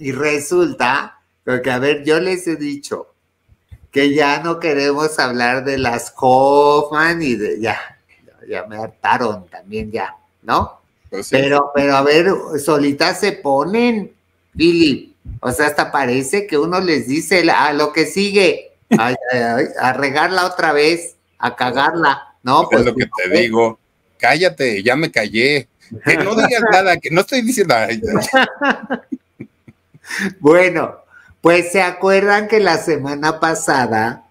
Y resulta que, a ver, yo les he dicho que ya no queremos hablar de las Hoffman y de ya me hartaron también ya, ¿no? Pues sí. Pero a ver, solitas se ponen, Philip. O sea, hasta parece que uno les dice a lo que sigue, a regarla otra vez, a cagarla, ¿no? Pues es lo que te digo. Cállate, ya me callé. Que no digas nada, que no estoy diciendo nada. Bueno, pues se acuerdan que la semana pasada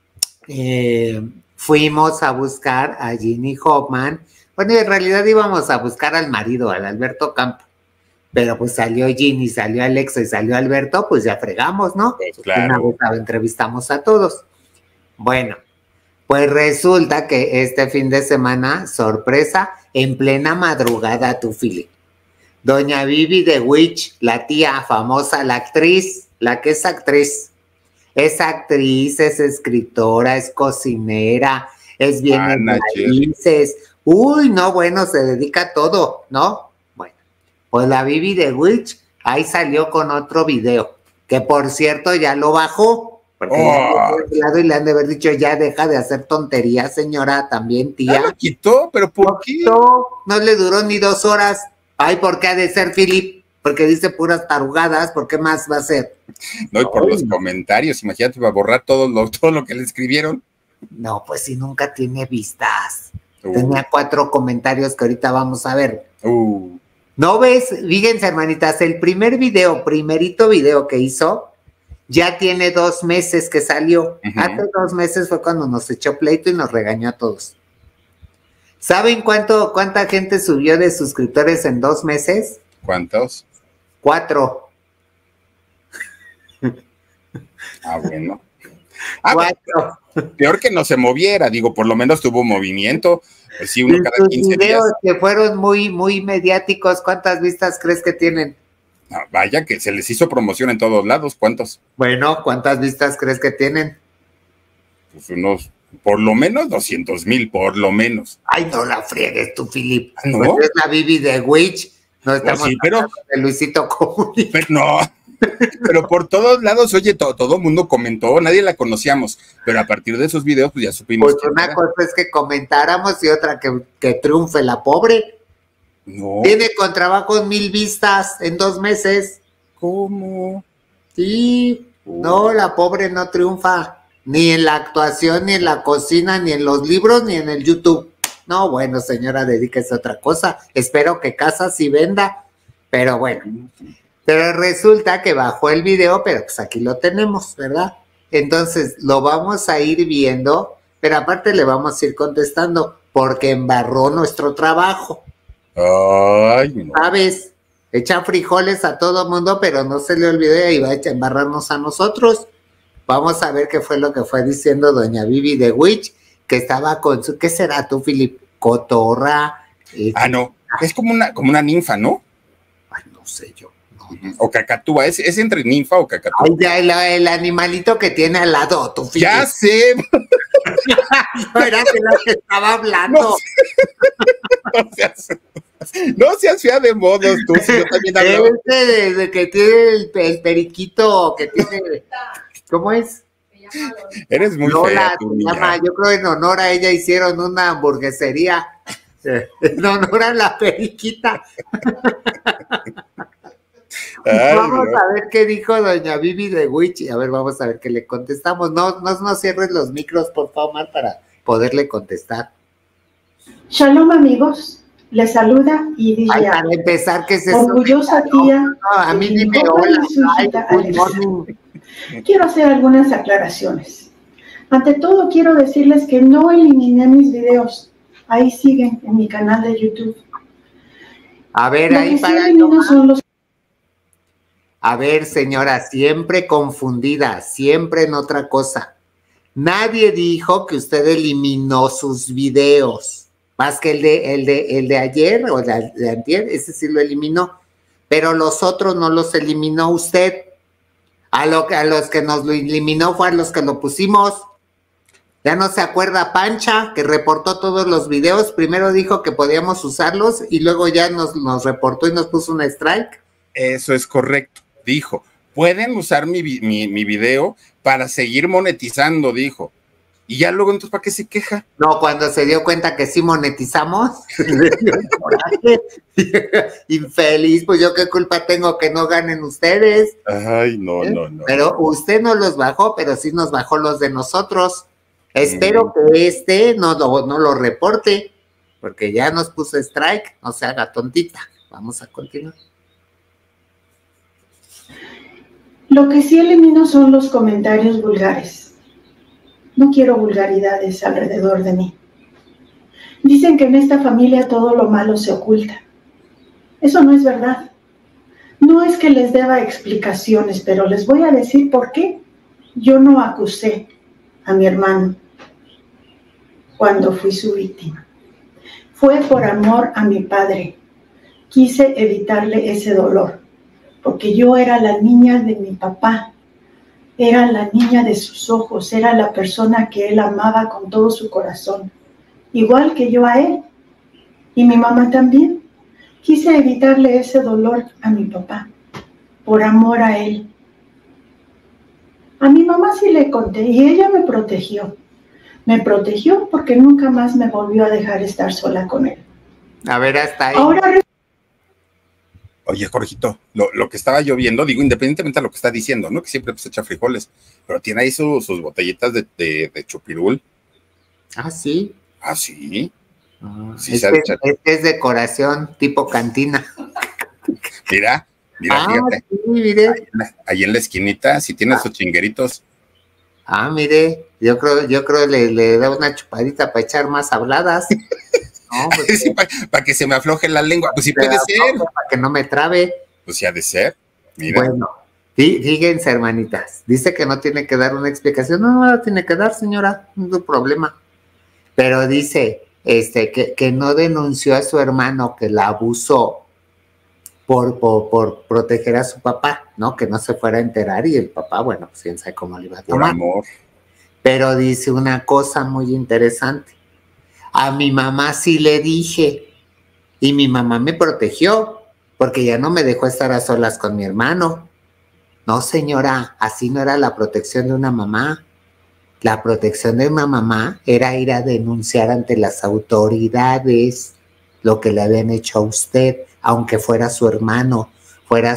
fuimos a buscar a Ginny Hoffman. Bueno, en realidad íbamos a buscar al marido, al Alberto Campo. Pero pues salió Ginny, salió Alexa y salió Alberto, pues ya fregamos, ¿no? Pues claro. Una vez entrevistamos a todos. Bueno, pues resulta que este fin de semana, sorpresa, en plena madrugada, tu Philip. Doña Vivi de Witch, la tía famosa, la actriz, la que es actriz. Es actriz, es escritora, es cocinera, es bien raíces. Uy, no, bueno, se dedica a todo, ¿no? Bueno, pues la Vivi de Witch ahí salió con otro video, que por cierto ya lo bajó, porque y le han de haber dicho, ya deja de hacer tonterías, señora, también, tía. ¿Ya lo quitó? ¿Pero por qué? No le duró ni 2 horas. Ay, ¿por qué ha de ser, Philip? Porque dice puras tarugadas, ¿por qué más va a ser? No, y por los comentarios, imagínate, va a borrar todo lo que le escribieron. No, pues si nunca tiene vistas. Tenía 4 comentarios que ahorita vamos a ver. ¿No ves? Fíjense, hermanitas, el primerito video que hizo, ya tiene 2 meses que salió. Hace 2 meses fue cuando nos echó pleito y nos regañó a todos. ¿Saben cuánta gente subió de suscriptores en 2 meses? ¿Cuántos? 4. Bueno. 4. Peor que no se moviera, digo, por lo menos tuvo movimiento. Pues sí, uno cada 15 días. Que fueron muy, muy mediáticos, ¿cuántas vistas crees que tienen? No, vaya que se les hizo promoción en todos lados, ¿cuántos? Bueno, ¿cuántas vistas crees que tienen? Pues unos, por lo menos 200,000, por lo menos. Ay, no la friegues tú, Philip. ¿No? Pues es la Vivi de Witch. No estamos hablando de Luisito Comunica. Pero no, pero por todos lados, oye, todo el mundo comentó, nadie la conocíamos, pero a partir de esos videos, pues ya supimos. Pues una cosa es que comentáramos y otra que triunfe la pobre. No. Tiene con trabajo 1,000 vistas en 2 meses. ¿Cómo? Sí, no, la pobre no triunfa. Ni en la actuación, ni en la cocina, ni en los libros, ni en el YouTube. No, bueno, señora, dedíquese a otra cosa. Espero que casa sí venda. Pero bueno. Pero resulta que bajó el video, pero pues aquí lo tenemos, ¿verdad? Entonces lo vamos a ir viendo, pero aparte le vamos a ir contestando, porque embarró nuestro trabajo. Ay, no. ¿Sabes? Echa frijoles a todo mundo, pero no se le olvide y va a embarrarnos a nosotros. Vamos a ver qué fue lo que fue diciendo doña Vivi de Witch, que estaba con su, ¿qué será tú, Philip? Cotorra. No, es como una ninfa, ¿no? Ay, no sé yo. O cacatúa, ¿es entre ninfa o cacatúa? Ay, ya el animalito que tiene al lado, tu Philip. Ya sé. No era de lo que estaba hablando. No seas fea de modos, tú. Si yo también hablo. De que tiene el periquito, que tiene... ¿Cómo es? Eres muy Lola, fea, tú, se llama, yo creo en honor a ella hicieron una hamburguesería en honor a la periquita. Ay, vamos a ver qué dijo doña Vivi de Witch y a ver, vamos a ver qué le contestamos. No cierres los micros, por favor, Mar, para poderle contestar. Shalom, amigos. Les saluda Iria. Ay, para empezar, ¿qué es eso? Orgullosa tía. No, a mí dime hola. Ay, quiero hacer algunas aclaraciones. Ante todo, quiero decirles que no eliminé mis videos. Ahí siguen en mi canal de YouTube. A ver, ahí para sí A ver, señora, siempre confundida, siempre en otra cosa. Nadie dijo que usted eliminó sus videos, más que el de ayer o de antier, ese sí lo eliminó, pero los otros no los eliminó usted. A los que nos lo eliminó fue a los que lo pusimos. Ya no se acuerda Pancha, que reportó todos los videos, primero dijo que podíamos usarlos y luego ya nos reportó y nos puso un strike. Eso es correcto. dijo, pueden usar mi video para seguir monetizando, dijo. Y ya luego, entonces, ¿para qué se queja? No, cuando se dio cuenta que sí monetizamos, le dio el coraje. Infeliz, pues yo qué culpa tengo que no ganen ustedes. Ay, no, no. Pero usted no los bajó, pero sí nos bajó los de nosotros. Espero que no lo reporte, porque ya nos puso strike, no se haga tontita. Vamos a continuar. Lo que sí elimino son los comentarios vulgares. No quiero vulgaridades alrededor de mí. Dicen que en esta familia todo lo malo se oculta. Eso no es verdad. No es que les deba explicaciones, pero les voy a decir por qué yo no acusé a mi hermano cuando fui su víctima. Fue por amor a mi padre. Quise evitarle ese dolor, porque yo era la niña de mi papá, era la niña de sus ojos, era la persona que él amaba con todo su corazón, igual que yo a él, y mi mamá también. Quise evitarle ese dolor a mi papá, por amor a él. A mi mamá sí le conté, y ella me protegió. Me protegió porque nunca más me volvió a dejar estar sola con él. A ver, hasta ahí. Ahora... Oye, Jorgito, lo que estaba yo viendo, digo, independientemente de lo que está diciendo, ¿no? Que siempre pues echa frijoles, pero tiene ahí sus botellitas de chupirul. Ah, sí. Ah, sí. Sí, es decoración tipo cantina. Mira, fíjate. Sí, mire. Ahí en la esquinita, si tiene sus chingueritos. Ah, mire, yo creo le da una chupadita para echar más habladas. No, pues, sí, para que se me afloje la lengua. Pues sí puede ser. Para que no me trabe. Pues sí ha de ser. Mira. Bueno, fíjense, hermanitas. Dice que no tiene que dar una explicación. No la tiene que dar, señora. No hay problema. Pero dice que no denunció a su hermano que la abusó por proteger a su papá, ¿no? Que no se fuera a enterar y el papá, bueno, pues quién sabe cómo le iba a por amor. Pero dice una cosa muy interesante. A mi mamá sí le dije y mi mamá me protegió porque ya no me dejó estar a solas con mi hermano. No, señora, así no era la protección de una mamá. La protección de una mamá era ir a denunciar ante las autoridades lo que le habían hecho a usted, aunque fuera su hermano, fuera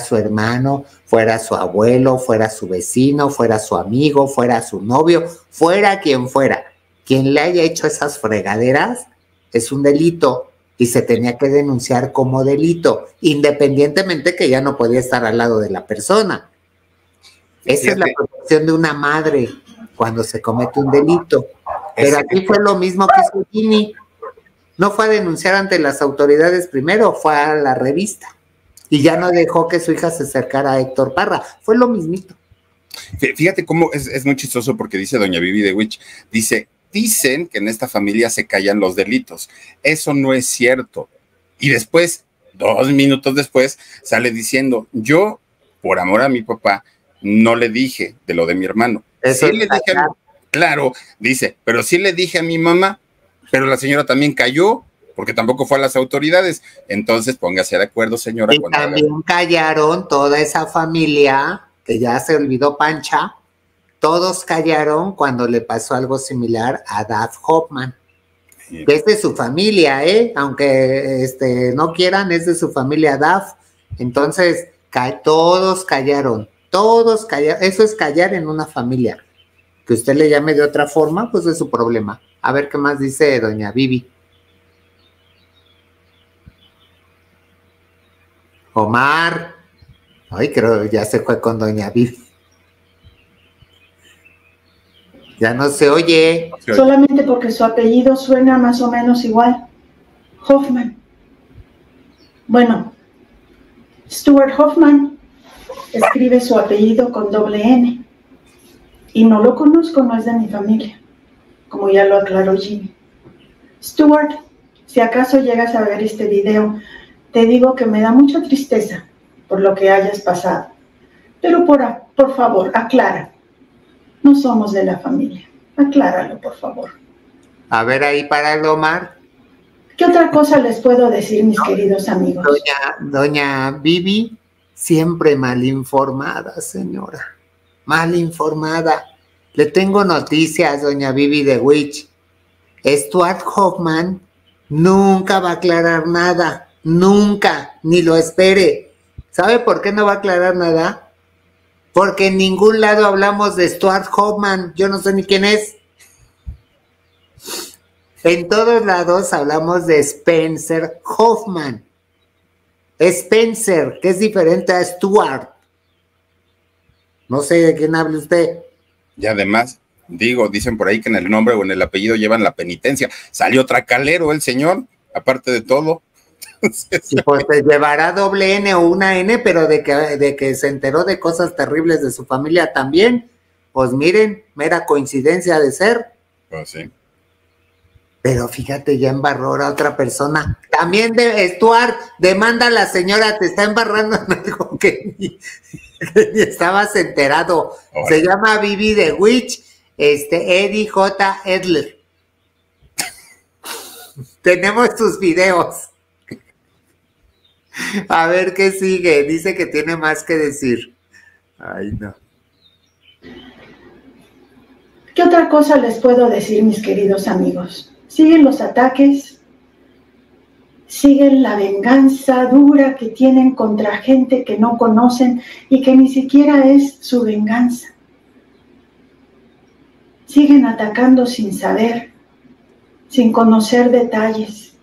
su abuelo, fuera su vecino, fuera su amigo, fuera su novio, fuera quien fuera. Quien le haya hecho esas fregaderas es un delito y se tenía que denunciar como delito, independientemente que ya no podía estar al lado de la persona. Esa es la protección de una madre cuando se comete un delito. Pero aquí fue lo mismo que hizo Ginny. No fue a denunciar ante las autoridades primero, fue a la revista. Y ya no dejó que su hija se acercara a Héctor Parra. Fue lo mismito. Fíjate cómo es muy chistoso porque dice doña Vivi de Witch, dicen que en esta familia se callan los delitos. Eso no es cierto. Y después, 2 minutos después, sale diciendo, yo, por amor a mi papá, no le dije de lo de mi hermano. Eso sí le dije claro, dice, pero sí le dije a mi mamá, pero la señora también cayó, porque tampoco fue a las autoridades. Entonces, póngase de acuerdo, señora. Y también callaron toda esa familia, que ya se olvidó Pancha, todos callaron cuando le pasó algo similar a Daf Hoffman, que es de su familia, aunque no quieran, es de su familia Daf. Entonces, todos callaron. Eso es callar en una familia. Que usted le llame de otra forma, pues es su problema. A ver qué más dice doña Vivi. Omar. Ay, creo que ya se fue con doña Vivi. Ya no se oye. Solamente porque su apellido suena más o menos igual. Hoffman. Bueno, Stuart Hoffman escribe su apellido con doble N. Y no lo conozco, no es de mi familia, como ya lo aclaró Jimmy. Stuart, si acaso llegas a ver este video, te digo que me da mucha tristeza por lo que hayas pasado. Pero por favor, aclara. No somos de la familia. Acláralo, por favor. A ver ahí para el Omar. ¿Qué otra cosa les puedo decir, mis queridos amigos? Doña Vivi Siempre mal informada, señora. Mal informada. Le tengo noticias, doña Vivi de Witch. Stuart Hoffman nunca va a aclarar nada. Nunca. Ni lo espere. ¿Sabe por qué no va a aclarar nada? Porque en ningún lado hablamos de Stuart Hoffman. Yo no sé ni quién es. En todos lados hablamos de Spencer Hoffman. Spencer, que es diferente a Stuart. No sé de quién hable usted. Y además, dicen por ahí que en el nombre o en el apellido llevan la penitencia. Salió tracalero el señor, aparte de todo. Y pues te llevará doble N o una N, pero de que se enteró de cosas terribles de su familia también. Pues miren, mera coincidencia de ser. Pues sí. Pero fíjate, ya embarró a otra persona. También de Stuart, demanda a la señora, te está embarrando en algo que ni estabas enterado. Ahora. Se llama Vivi de Witch, Eddie J. Edler. Tenemos tus videos. A ver qué sigue. Dice que tiene más que decir. Ay, no. ¿Qué otra cosa les puedo decir, mis queridos amigos? Siguen los ataques, siguen la venganza dura que tienen contra gente que no conocen y que ni siquiera es su venganza. Siguen atacando sin saber, sin conocer detalles.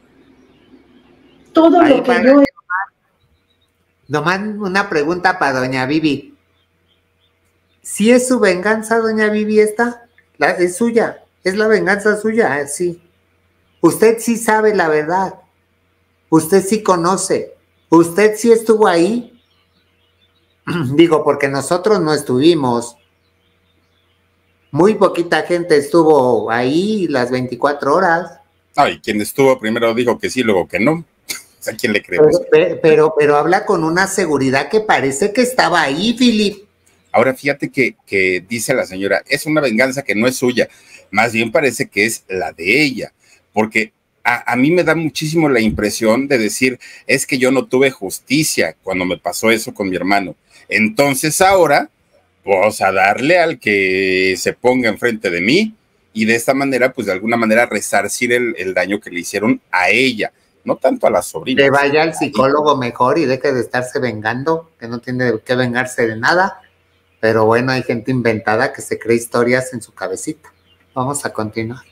Todo lo que yo... Nomás una pregunta para doña Vivi. ¿Sí es su venganza, doña Vivi, esta? Es suya. Es la venganza suya, sí. Usted sí sabe la verdad. Usted sí conoce. Usted sí estuvo ahí. Digo, porque nosotros no estuvimos. Muy poquita gente estuvo ahí las 24 horas. Ay, quien estuvo primero dijo que sí, luego que no. ¿A quién le creemos? Pero habla con una seguridad que parece que estaba ahí, Philip. Ahora fíjate que dice la señora, es una venganza que no es suya. Más bien parece que es la de ella, porque a mí me da muchísimo la impresión de decir, es que yo no tuve justicia cuando me pasó eso con mi hermano. Entonces ahora, pues a darle al que se ponga enfrente de mí y de esta manera, pues de alguna manera resarcir el daño que le hicieron a ella, no tanto a la sobrina. Que vaya al psicólogo mejor y deje de estarse vengando, que no tiene que vengarse de nada, pero bueno, hay gente inventada que se cree historias en su cabecita. Vamos a continuar.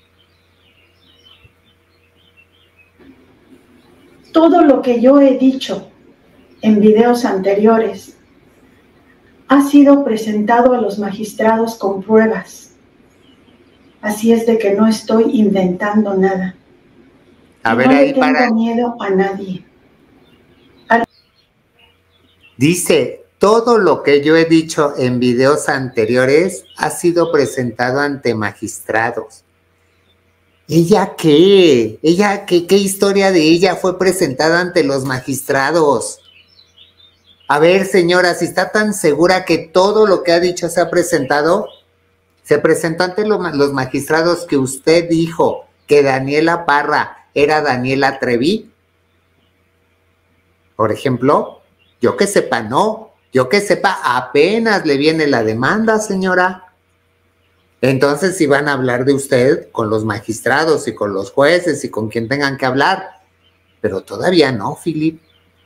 Todo lo que yo he dicho en videos anteriores ha sido presentado a los magistrados con pruebas. Así es de que no estoy inventando nada. A ver, no ahí le tengo miedo a nadie. Dice, todo lo que yo he dicho en videos anteriores ha sido presentado ante magistrados. ¿Ella qué? ¿Qué historia de ella fue presentada ante los magistrados? A ver, señora, si está tan segura que todo lo que ha dicho se ha presentado, se presentó ante los magistrados que usted dijo que Daniela Parra era Daniela Trevi. Por ejemplo, yo que sepa, no. Yo que sepa, apenas le viene la demanda, señora. Entonces, si van a hablar de usted con los magistrados y con los jueces y con quien tengan que hablar. Pero todavía no, Philip.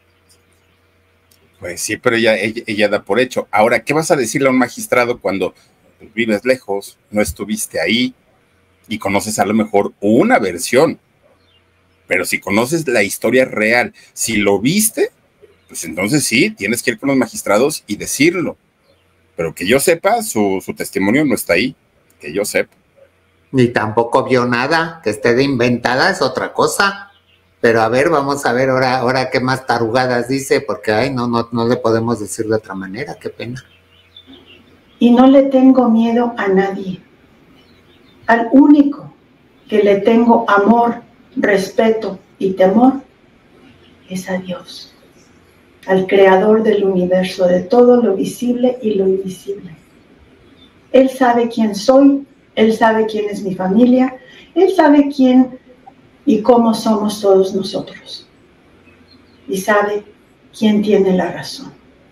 Pues sí, pero ella da por hecho. Ahora, ¿qué vas a decirle a un magistrado cuando vives lejos, no estuviste ahí y conoces a lo mejor una versión? Pero si conoces la historia real, si lo viste, pues entonces sí, tienes que ir con los magistrados y decirlo. Pero que yo sepa, su testimonio no está ahí, que yo sepa. Ni tampoco vio nada, que esté de inventada es otra cosa. Pero a ver, vamos a ver ahora qué más tarugadas dice, porque ay, no le podemos decir de otra manera, qué pena. Y no le tengo miedo a nadie. Al único que le tengo amor, respeto y temor es a Dios, al creador del universo, de todo lo visible y lo invisible. Él sabe quién soy, Él sabe quién es mi familia, Él sabe quién y cómo somos todos nosotros. Y sabe quién tiene la razón.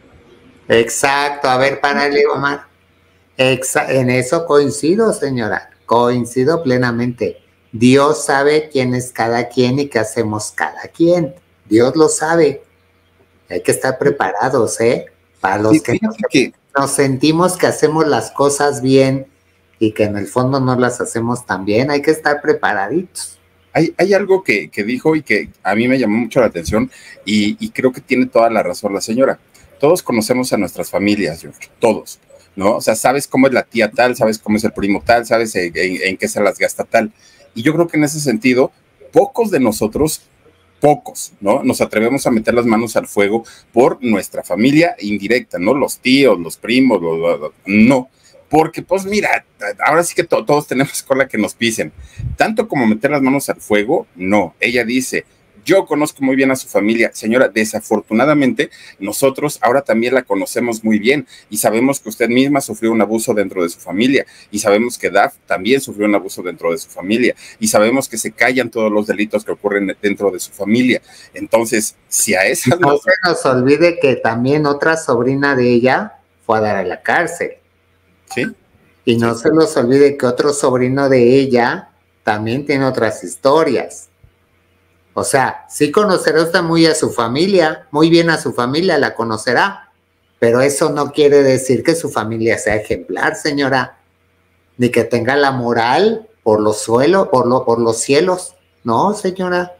Exacto, a ver, párale, Omar. En eso coincido, señora, coincido plenamente. Dios sabe quién es cada quien y qué hacemos cada quien. Dios lo sabe. Hay que estar preparados, ¿eh? Para los Sí, fíjate que nos sentimos que hacemos las cosas bien y que en el fondo no las hacemos tan bien, hay que estar preparaditos. hay algo que dijo y que a mí me llamó mucho la atención y creo que tiene toda la razón la señora. Todos conocemos a nuestras familias, George, todos, ¿no? O sea, sabes cómo es la tía tal, sabes cómo es el primo tal, sabes en qué se las gasta tal. Y yo creo que en ese sentido, pocos de nosotros, pocos, ¿no? Nos atrevemos a meter las manos al fuego por nuestra familia indirecta, ¿no? Los tíos, los primos, no. Porque, pues mira, ahora sí que todos tenemos cola que nos pisen. Tanto como meter las manos al fuego, no. Ella dice, yo conozco muy bien a su familia. Señora, desafortunadamente, nosotros ahora también la conocemos muy bien y sabemos que usted misma sufrió un abuso dentro de su familia y sabemos que Daf también sufrió un abuso dentro de su familia y sabemos que se callan todos los delitos que ocurren dentro de su familia. Entonces, si a esas... No se nos olvide que también otra sobrina de ella fue a dar a la cárcel. ¿Sí? Y no se nos olvide que otro sobrino de ella también tiene otras historias. O sea, sí conocerá usted muy a su familia, muy bien a su familia, la conocerá, pero eso no quiere decir que su familia sea ejemplar, señora, ni que tenga la moral por los suelos, por los cielos, no, señora.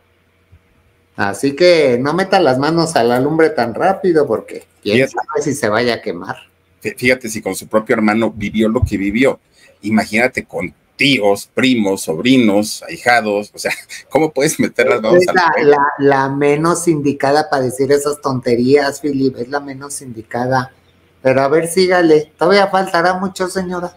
Así que no meta las manos a la lumbre tan rápido porque quién sabe si se vaya a quemar. Fíjate, si con su propio hermano vivió lo que vivió, imagínate con tíos, primos, sobrinos, ahijados, o sea, ¿cómo puedes meter las manos al fuego? La menos indicada para decir esas tonterías, Philip, es la menos indicada. Pero a ver, sígale, todavía faltará mucho, señora.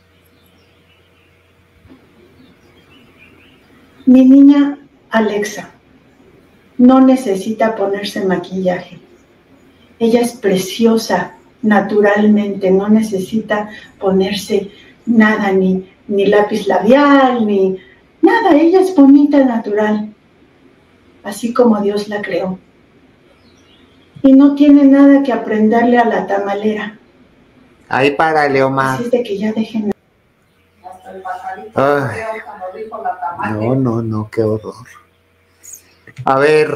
Mi niña Alexa no necesita ponerse maquillaje. Ella es preciosa naturalmente, no necesita ponerse nada, ni lápiz labial, ni nada. Ella es bonita natural, así como Dios la creó. Y no tiene nada que aprenderle a la tamalera. Ahí párale, Omar. Así es de que ya dejen. Hasta el pajarito cuando dijo la tamalera. No, qué horror. A ver,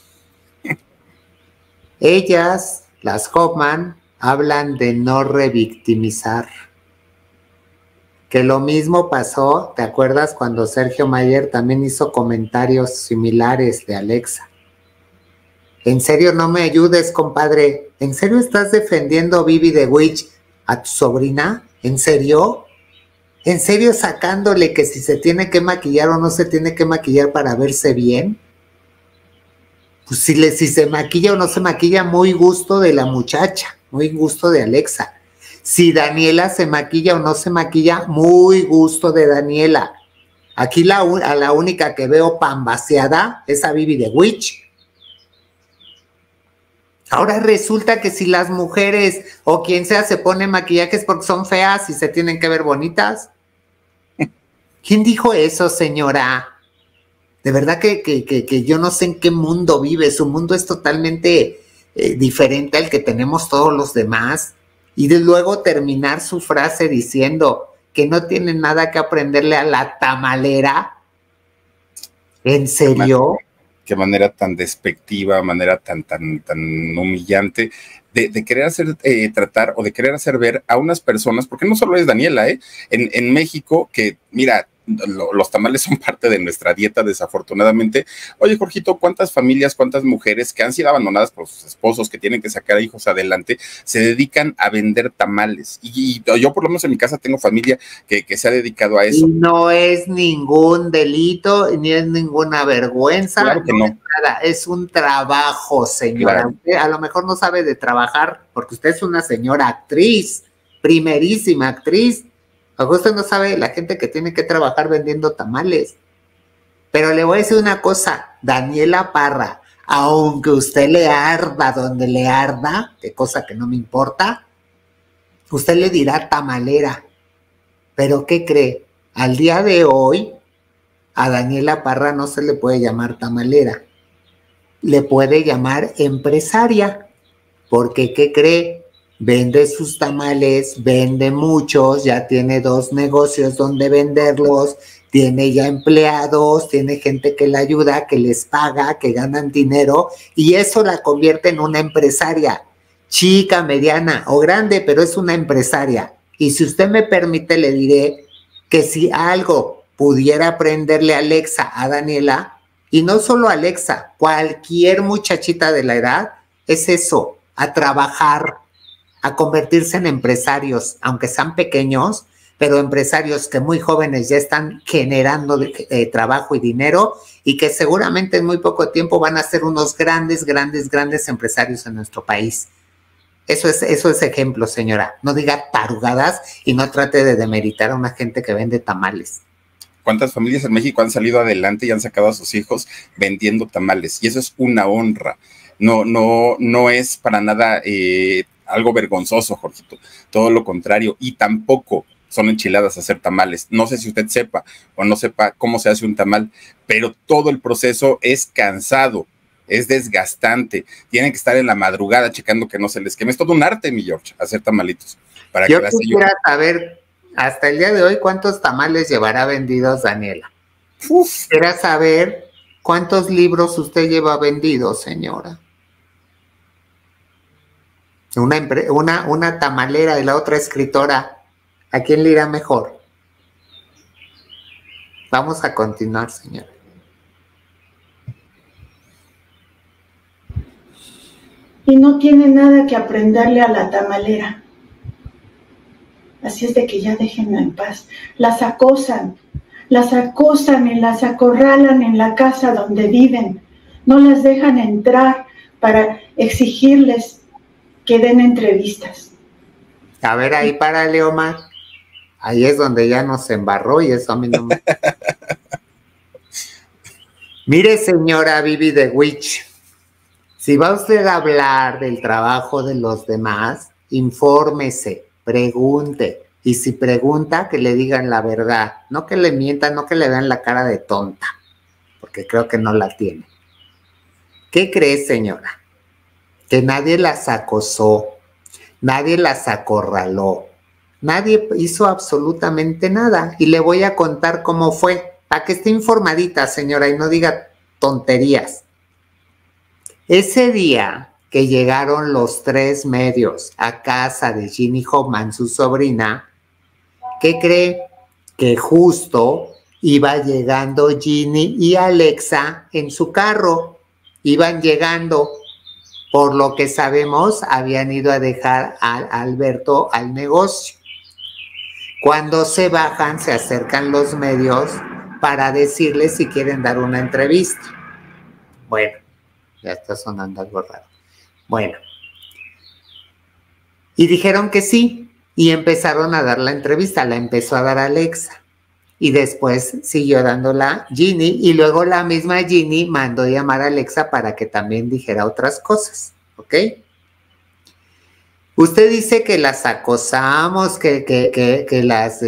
ellas, las Hoffman, hablan de no revictimizar. Que lo mismo pasó, ¿te acuerdas cuando Sergio Mayer también hizo comentarios similares de Alexa? ¿En serio no me ayudes, compadre? ¿En serio estás defendiendo Vivi the Witch a tu sobrina? ¿En serio? ¿En serio sacándole que si se tiene que maquillar o no se tiene que maquillar para verse bien? Pues si se maquilla o no se maquilla, muy gusto de la muchacha, muy gusto de Alexa. Si Daniela se maquilla o no se maquilla, muy gusto de Daniela. Aquí a la única que veo pambaseada es a Vivi the Witch. Ahora resulta que si las mujeres o quien sea se pone maquillajes porque son feas y se tienen que ver bonitas. ¿Quién dijo eso, señora? De verdad que yo no sé en qué mundo vive. Su mundo es totalmente diferente al que tenemos todos los demás. Y de luego terminar su frase diciendo que no tiene nada que aprenderle a la tamalera. ¿En serio? Qué manera tan despectiva, manera tan humillante de querer hacer tratar o de querer hacer ver a unas personas, porque no solo es Daniela, en México, que mira, los tamales son parte de nuestra dieta, desafortunadamente. Oye, Jorgito, ¿cuántas familias, cuántas mujeres que han sido abandonadas por sus esposos, que tienen que sacar a hijos adelante, se dedican a vender tamales? Y yo, por lo menos en mi casa, tengo familia que se ha dedicado a eso. Y no es ningún delito, ni es ninguna vergüenza. Claro que no. Es nada, es un trabajo, señora. Claro. Usted a lo mejor no sabe de trabajar, porque usted es una señora actriz, primerísima actriz. Usted no sabe la gente que tiene que trabajar vendiendo tamales. Pero le voy a decir una cosa, Daniela Parra, aunque usted le arda donde le arda, de cosa que no me importa, usted le dirá tamalera. Pero ¿qué cree? Al día de hoy, a Daniela Parra no se le puede llamar tamalera. Le puede llamar empresaria. Porque, ¿qué cree? vende sus tamales, vende muchos, ya tiene 2 negocios donde venderlos, tiene ya empleados, tiene gente que le ayuda, que les paga, que ganan dinero, y eso la convierte en una empresaria, chica, mediana o grande, pero es una empresaria. Y si usted me permite, le diré que si algo pudiera aprenderle Alexa a Daniela, y no solo Alexa, cualquier muchachita de la edad, es eso, a trabajar, a convertirse en empresarios, aunque sean pequeños, pero empresarios que muy jóvenes ya están generando trabajo y dinero, y que seguramente en muy poco tiempo van a ser unos grandes empresarios en nuestro país. Eso es ejemplo, señora. No diga tarugadas y no trate de demeritar a una gente que vende tamales. ¿Cuántas familias en México han salido adelante y han sacado a sus hijos vendiendo tamales? Y eso es una honra. No es para nada algo vergonzoso, Jorgito. Todo lo contrario. Y tampoco son enchiladas hacer tamales. No sé si usted sepa o no sepa cómo se hace un tamal, pero todo el proceso es cansado, es desgastante. Tienen que estar en la madrugada checando que no se les queme. Es todo un arte, mi George, hacer tamalitos. Yo quisiera saber, hasta el día de hoy, ¿cuántos tamales llevará vendidos Daniela? Quisiera saber cuántos libros usted lleva vendidos, señora. Una tamalera y la otra escritora. ¿A quién le irá mejor? Vamos a continuar, señora. Y no tiene nada que aprenderle a la tamalera. Así es de que ya déjenla en paz. Las acosan y las acorralan en la casa donde viven. No las dejan entrar para exigirles que den entrevistas. A ver, ahí párale, Omar. Ahí es donde ya nos embarró y eso a mí no me... Mire, señora Vivi de Witch, si va usted a hablar del trabajo de los demás, infórmese, pregunte. Y si pregunta, que le digan la verdad. No que le mientan, no que le vean la cara de tonta, porque creo que no la tiene. ¿Qué cree, señora? Que nadie las acosó, nadie las acorraló, nadie hizo absolutamente nada. Y le voy a contar cómo fue, para que esté informadita, señora, y no diga tonterías. Ese día que llegaron los 3 medios a casa de Ginny Hoffman, su sobrina, ¿qué cree? Que justo iba llegando Ginny y Alexa en su carro. Iban llegando, por lo que sabemos, habían ido a dejar a Alberto al negocio. Cuando se bajan, se acercan los medios para decirles si quieren dar una entrevista. Bueno, ya está sonando algo raro. Bueno, y dijeron que sí, y empezaron a dar la entrevista. La empezó a dar Alexa, y después siguió dándola Ginny, y luego la misma Ginny mandó llamar a Alexa para que también dijera otras cosas, ¿ok? Usted dice que las acosamos, que las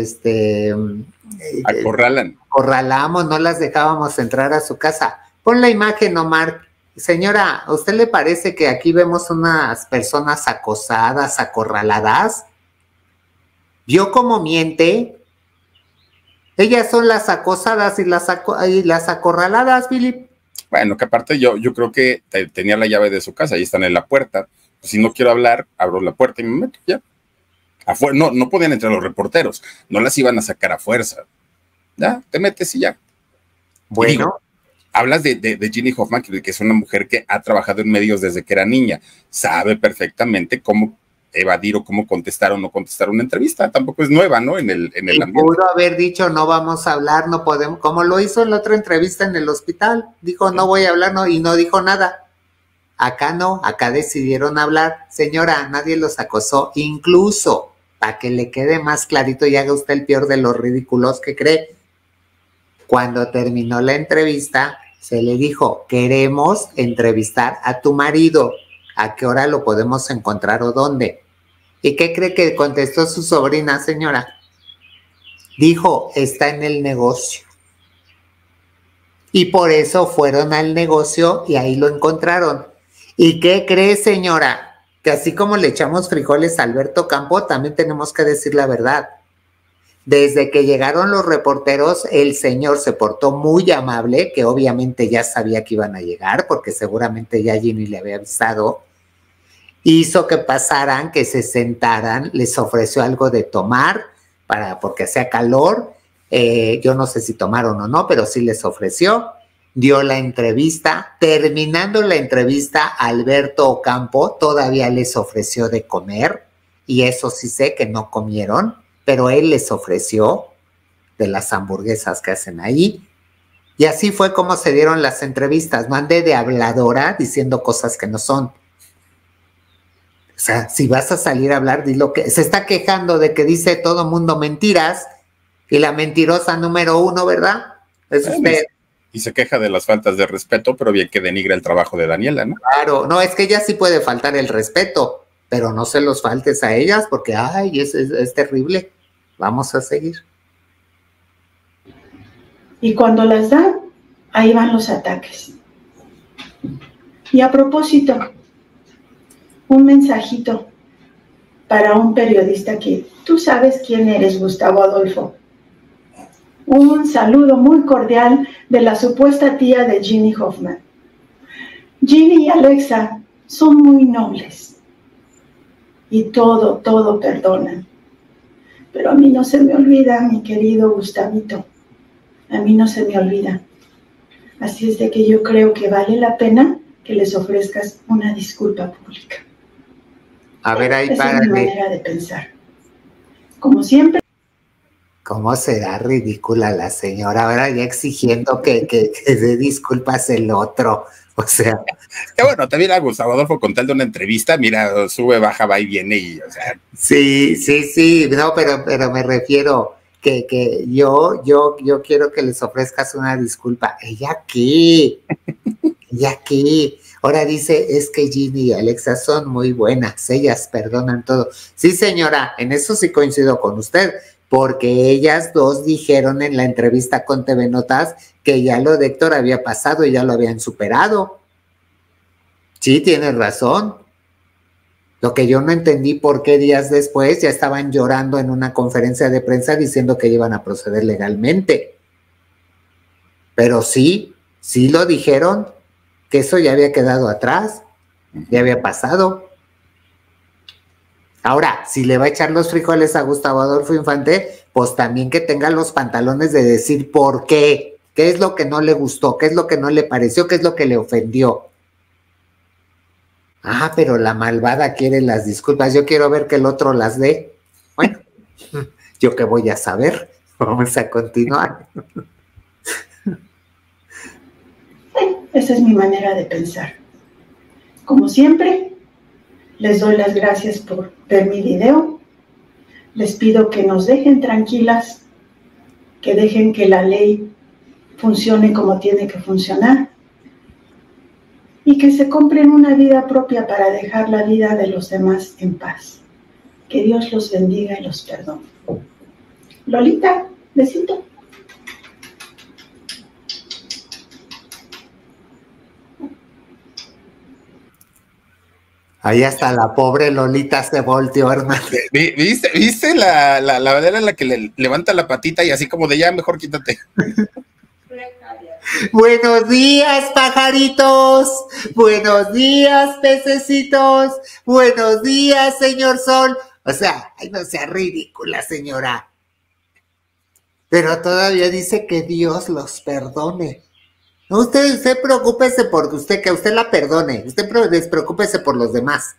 acorralamos, no las dejábamos entrar a su casa. Pon la imagen, Omar. Señora, ¿a usted le parece que aquí vemos unas personas acosadas, acorraladas? ¿Vio cómo miente? Ellas son las acosadas y las acorraladas, Philip. Bueno, que aparte yo creo que tenía la llave de su casa, ahí están en la puerta. Si no quiero hablar, abro la puerta y me meto, ya. Afuera, no podían entrar los reporteros, no las iban a sacar a fuerza. Ya, te metes y ya. Bueno. Y digo, hablas de Ginny Hoffman, que es una mujer que ha trabajado en medios desde que era niña, sabe perfectamente cómo evadir o cómo contestar o no contestar una entrevista. Tampoco es nueva, ¿no? En el ambiente. Pudo haber dicho, no vamos a hablar, no podemos, como lo hizo en la otra entrevista en el hospital. Dijo, no voy a hablar, no, y no dijo nada. Acá no, acá decidieron hablar. Señora, nadie los acosó, incluso, para que le quede más clarito y haga usted el peor de los ridículos que cree. Cuando terminó la entrevista, se le dijo, queremos entrevistar a tu marido. ¿A qué hora lo podemos encontrar o dónde? ¿Y qué cree que contestó su sobrina, señora? Dijo, está en el negocio. Y por eso fueron al negocio y ahí lo encontraron. ¿Y qué cree, señora? que así como le echamos frijoles a Alberto Campo, también tenemos que decir la verdad. Desde que llegaron los reporteros, el señor se portó muy amable, que obviamente ya sabía que iban a llegar, porque seguramente ya Ginny le había avisado. Hizo que pasaran, que se sentaran, les ofreció algo de tomar, porque hacía calor. Yo no sé si tomaron o no, pero sí les ofreció. Dio la entrevista. Terminando la entrevista, Alberto Ocampo todavía les ofreció de comer, y eso sí sé que no comieron, pero él les ofreció de las hamburguesas que hacen ahí. Y así fue como se dieron las entrevistas. Mandé de habladora diciendo cosas que no son. O sea, si vas a salir a hablar, di lo que... Se está quejando de que dice todo mundo mentiras, y la mentirosa número 1, ¿verdad? Es usted. Y se queja de las faltas de respeto, pero bien que denigra el trabajo de Daniela, ¿no? Claro, no, es que ella sí puede faltar el respeto, pero no se los faltes a ellas, porque, ay, es terrible. Vamos a seguir. Y cuando las dan, ahí van los ataques. Y a propósito, un mensajito para un periodista que tú sabes quién eres, Gustavo Adolfo. Un saludo muy cordial de la supuesta tía de Ginny Hoffman. Ginny y Alexa son muy nobles y todo perdonan. Pero a mí no se me olvida, mi querido Gustavito. A mí no se me olvida. Así es de que yo creo que vale la pena que les ofrezcas una disculpa pública. A ver, ahí esa es mi manera de pensar. Como siempre. ¿Cómo será ridícula la señora? Ahora ya exigiendo que dé disculpas el otro. O sea. Que bueno, también a Gustavo Adolfo con tal de una entrevista, mira, sube, baja, va y viene y, o sea. Sí. No, pero me refiero que yo quiero que les ofrezcas una disculpa. ¿Ella qué? ¿Ella qué? Ahora dice, es que Ginny y Alexa son muy buenas, ellas perdonan todo. Sí, señora, en eso sí coincido con usted, porque ellas dos dijeron en la entrevista con TV Notas que ya lo de Héctor había pasado y ya lo habían superado. Sí, tienes razón. Lo que yo no entendí por qué días después ya estaban llorando en una conferencia de prensa diciendo que iban a proceder legalmente. Pero sí lo dijeron, que eso ya había quedado atrás, ya había pasado. Ahora, si le va a echar los frijoles a Gustavo Adolfo Infante, pues también que tenga los pantalones de decir por qué es lo que no le gustó, qué es lo que no le pareció, qué es lo que le ofendió. Ah, pero la malvada quiere las disculpas, yo quiero ver que el otro las dé. Bueno, ¿yo qué voy a saber? Vamos a continuar. Esa es mi manera de pensar. Como siempre, les doy las gracias por ver mi video. Les pido que nos dejen tranquilas, que dejen que la ley funcione como tiene que funcionar y que se compren una vida propia para dejar la vida de los demás en paz. Que Dios los bendiga y los perdone. Lolita, besito. Ahí hasta la pobre Lolita se volteó, hermano. ¿Viste la manera en la que le levanta la patita y así como de ya, mejor quítate? Buenos días, pajaritos. Buenos días, pececitos. Buenos días, señor Sol. O sea, ay, no sea ridícula, señora. Pero todavía dice que Dios los perdone. No, usted preocúpese por usted, que a usted la perdone. Usted despreocúpese por los demás.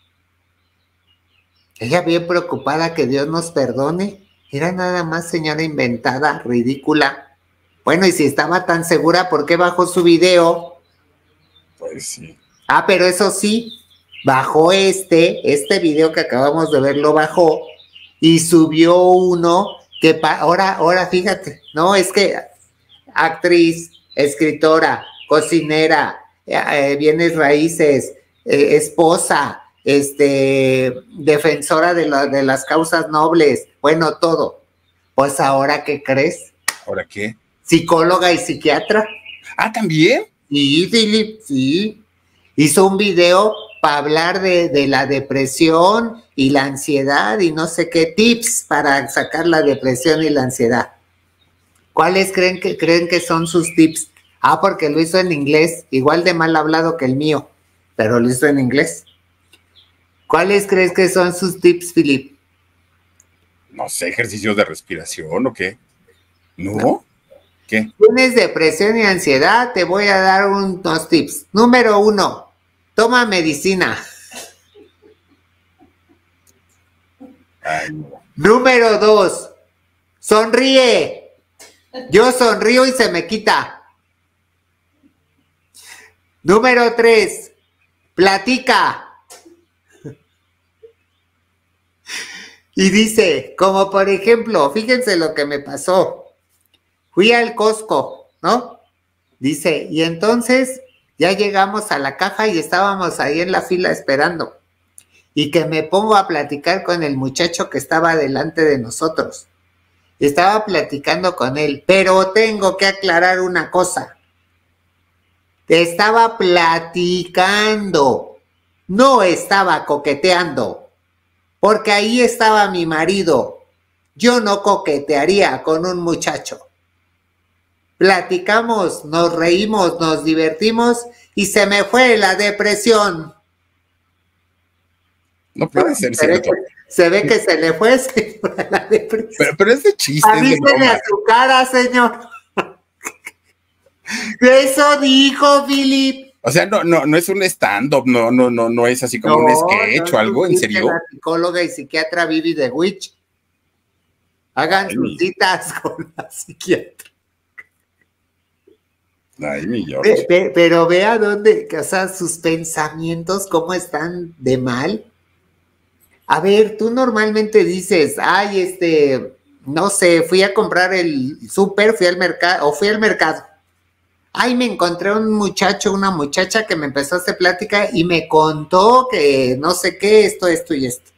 Ella bien preocupada que Dios nos perdone. Era nada más señora inventada, ridícula. Bueno, y si estaba tan segura, ¿por qué bajó su video? Pues sí. Ah, pero eso sí, bajó este video que acabamos de ver, lo bajó y subió uno que ahora fíjate, no, es que actriz, escritora, cocinera, bienes raíces, esposa, defensora de las causas nobles, bueno, todo. Pues ahora, ¿qué crees? ¿Ahora qué? Psicóloga y psiquiatra. Ah, ¿también? Sí, Philip, sí. Hizo un video para hablar de la depresión y la ansiedad y no sé qué tips para sacar la depresión y la ansiedad. ¿Cuáles creen que son sus tips? Ah, porque lo hizo en inglés, igual de mal hablado que el mío, pero lo hizo en inglés. ¿Cuáles crees que son sus tips, Philip? No sé, ejercicios de respiración o qué. ¿No? ¿Qué? Tienes depresión y ansiedad, te voy a dar unos tips. Número 1, toma medicina. Ay, no. Número 2, sonríe. Yo sonrío y se me quita. Número 3, platica. Y dice, como por ejemplo, fíjense lo que me pasó. Fui al Costco, ¿no? Dice, y entonces ya llegamos a la caja y estábamos ahí en la fila esperando. Y que me pongo a platicar con el muchacho que estaba delante de nosotros. Estaba platicando con él, pero tengo que aclarar una cosa. Estaba platicando, no estaba coqueteando, porque ahí estaba mi marido. Yo no coquetearía con un muchacho. Platicamos, nos reímos, nos divertimos y se me fue la depresión. No puede ser cierto. Se ve que se le fue la depresión. Pero es de chiste. Avísele a su cara, señor. Eso dijo Philip. O sea, no es un stand-up, no es así como un sketch o algo, ¿en serio? La psicóloga y psiquiatra Vivi de Witch. Hagan sus citas con la psiquiatra. Ay, mi George. Pero vea dónde, o sea, sus pensamientos, cómo están de mal. A ver, tú normalmente dices, ay, no sé, fui a comprar el súper, fui al mercado. Ay, me encontré un muchacho, una muchacha que me empezó a hacer plática y me contó que no sé qué, esto y esto.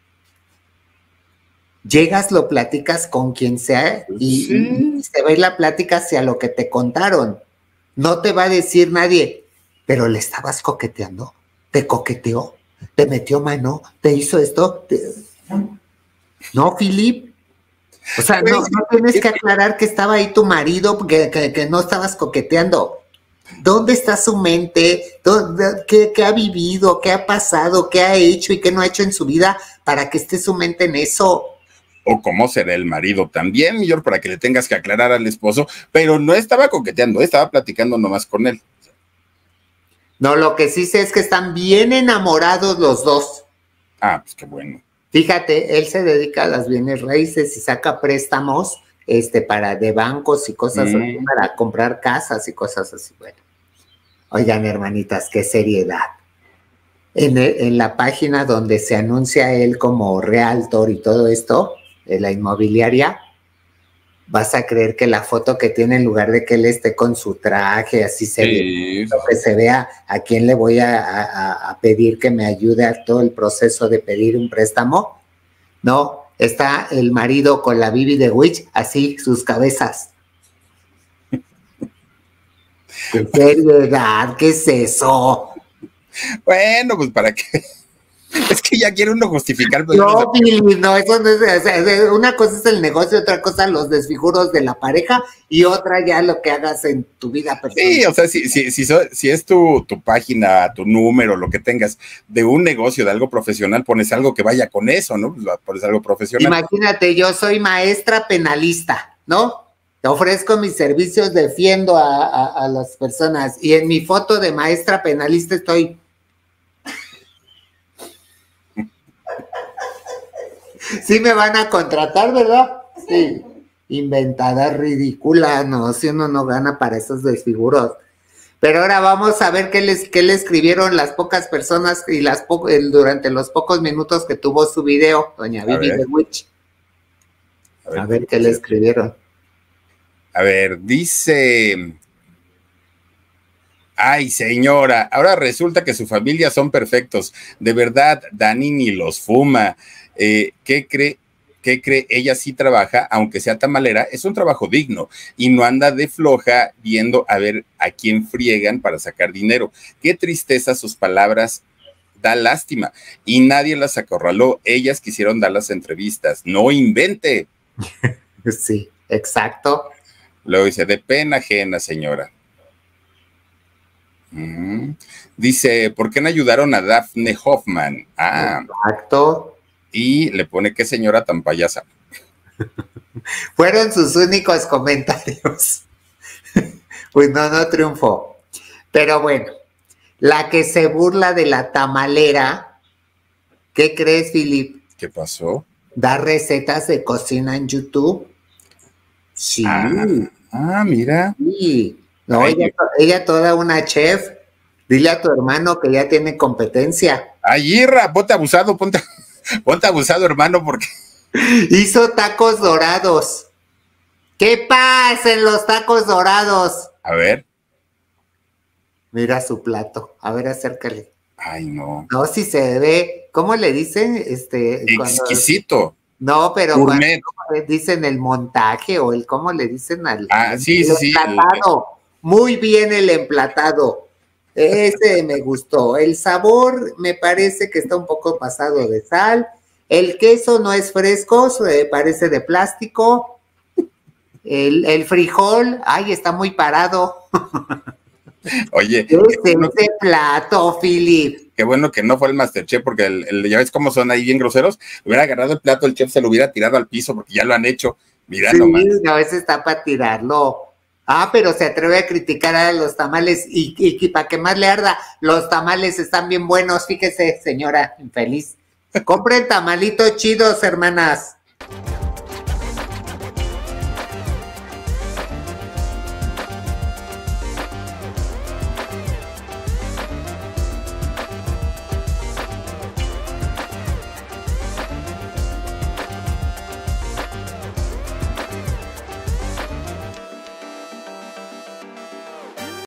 Llegas, lo platicas con quien sea y se va a ir la plática hacia lo que te contaron. No te va a decir nadie, pero le estabas coqueteando, te coqueteó, te metió mano, te hizo esto. No, Philip. O sea, no tienes que aclarar que estaba ahí tu marido, que no estabas coqueteando. ¿Dónde está su mente? ¿Qué ha vivido? ¿Qué ha pasado? ¿Qué ha hecho y qué no ha hecho en su vida para que esté su mente en eso? O cómo será el marido también, George, para que le tengas que aclarar al esposo, pero no estaba coqueteando, estaba platicando nomás con él. No, lo que sí sé es que están bien enamorados los dos. Ah, pues qué bueno. Fíjate, él se dedica a las bienes raíces y saca préstamos de bancos y cosas así, para comprar casas y cosas así. Bueno, oigan, hermanitas, qué seriedad. En la página donde se anuncia él como realtor y todo esto, en la inmobiliaria, vas a creer que la foto que tiene, en lugar de que él esté con su traje, así que se vea a quién le voy a pedir que me ayude a todo el proceso de pedir un préstamo. No, está el marido con la Vivi de Witch, así, sus cabezas. ¡Qué seriedad! ¿Qué es eso? Bueno, pues para qué. Es que ya quiere uno justificar. No, Billy, no, eso no es. Una cosa es el negocio, otra cosa los desfiguros de la pareja y otra ya lo que hagas en tu vida personal. Sí, o sea, si es tu página, tu número, lo que tengas de un negocio, de algo profesional, pones algo que vaya con eso, ¿no? Pones algo profesional. Imagínate, yo soy maestra penalista, ¿no? Te ofrezco mis servicios, defiendo a las personas y en mi foto de maestra penalista estoy. Sí me van a contratar, ¿verdad? Sí. Inventada ridícula, no, si uno no gana para esos desfiguros. Pero ahora vamos a ver qué le escribieron las pocas personas y durante los pocos minutos que tuvo su video, doña Vivi de Witch. A ver qué le escribieron. A ver, dice... Ay, señora, ahora resulta que su familia son perfectos. De verdad, Dani ni los fuma. ¿Qué cree? Ella sí trabaja, aunque sea tamalera, es un trabajo digno y no anda de floja viendo a ver a quién friegan para sacar dinero. Qué tristeza sus palabras Da lástima. Y nadie las acorraló. Ellas quisieron dar las entrevistas. No invente. Sí, exacto. Luego dice, de pena ajena, señora. Dice, ¿por qué no ayudaron a Daphne Hoffman? Exacto. Y le pone, qué señora tan payasa. Fueron sus únicos comentarios. Pues no triunfó. Pero bueno, la que se burla de la tamalera, ¿qué crees, Philip? ¿Qué pasó? Da recetas de cocina en YouTube. Sí. Mira. Sí. No, ella toda una chef. Dile a tu hermano que ya tiene competencia. Ay, Irra, ponte abusado, ponte abusado, hermano, porque... Hizo tacos dorados. ¿Qué pasa en los tacos dorados? A ver. Mira su plato. A ver, acércale. Ay, no. No, si se ve, ¿cómo le dicen? Exquisito. No, pero gourmet. cuando dicen el montaje o ¿cómo le dicen al sí, emplatado? Muy bien el emplatado. Ese me gustó. El sabor me parece que está un poco pasado de sal. El queso no es fresco, parece de plástico. El frijol, ay, está muy parado. Oye, ese plato, Philip. Qué bueno que no fue el Masterchef, porque ya ves cómo son ahí bien groseros. Hubiera agarrado el plato, el chef se lo hubiera tirado al piso, porque ya lo han hecho. Mira nomás. No, ese está para tirarlo. Pero se atreve a criticar a los tamales y para que más le arda, los tamales están bien buenos, fíjese, señora infeliz. Compren tamalitos chidos, hermanas.